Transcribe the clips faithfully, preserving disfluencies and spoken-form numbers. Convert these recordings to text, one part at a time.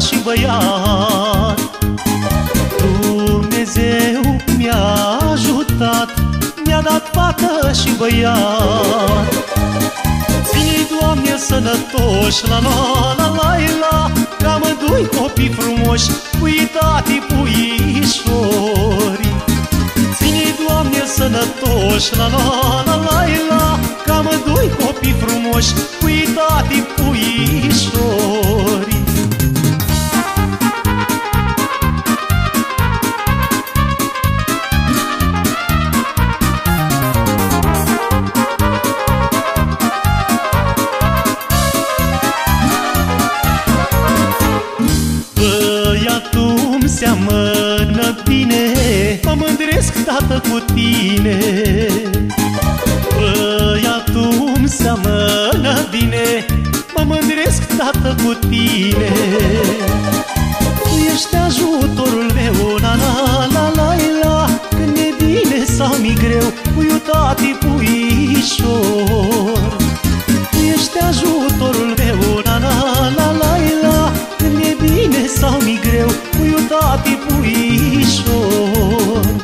și băiat. Dumnezeu mi-a ajutat, mi-a dat fată și băiat. Ține-i, Doamne, sănătoși, la la la la la, că amândoi copii frumoși, puitate puișori. Ține-i, Doamne, sănătoși, la la la la la, că amândoi copii frumoși, puitate puișori. Băiatul-mi seamănă bine, mă mândresc, tată, cu tine. Băiatul-mi seamănă bine, mă mândresc, tată, cu tine. Tu ești ajutorul meu, la la la la la, când e bine sau mi greu, puiutate puișor. Tu ești ajutorul meu, la la la la la, când e bine sau mi greu, puiutate puișor.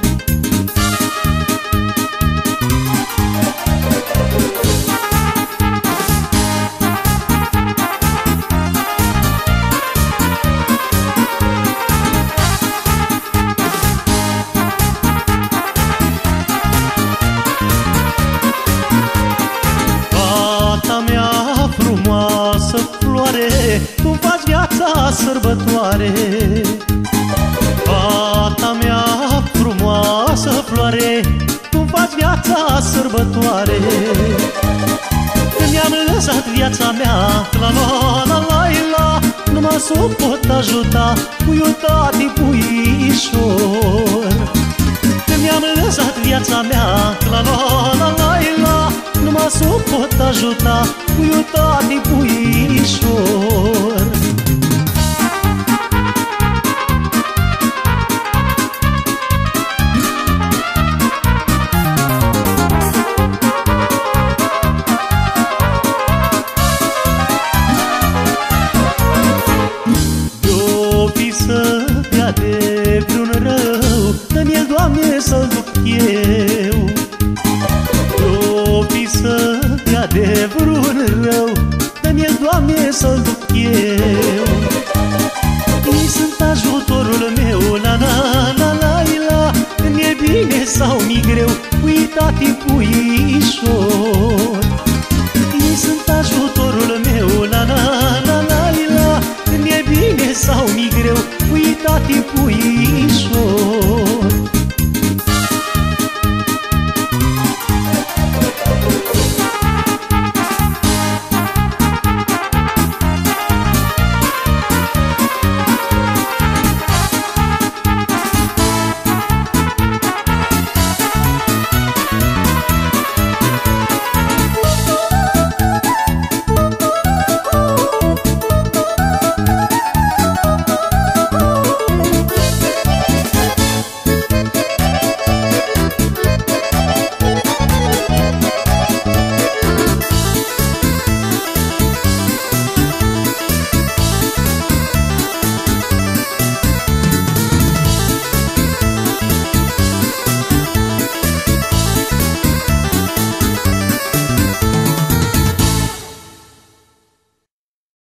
Fata mea frumoasă floare, tu-mi faci viața sărbătoare. Fata mea frumoasă floare, tu-mi faci viața sărbătoare. Când mi-am lăsat viața mea, la la la la la, numai s-o pot ajuta, puiutate puișor. Când mi-am lăsat viața mea, la la la la la, numai s-o pot ajuta, puiutate puișor. Să dea de vreun rău, dă-mi-l, Doamne, să-l duc eu. O fi să dea de vreun rău, dă-mi-l, Doamne, să-l duc eu. Ei sunt ajutorul meu, la la la la la, când e bine sau mi greu, puitate puișor.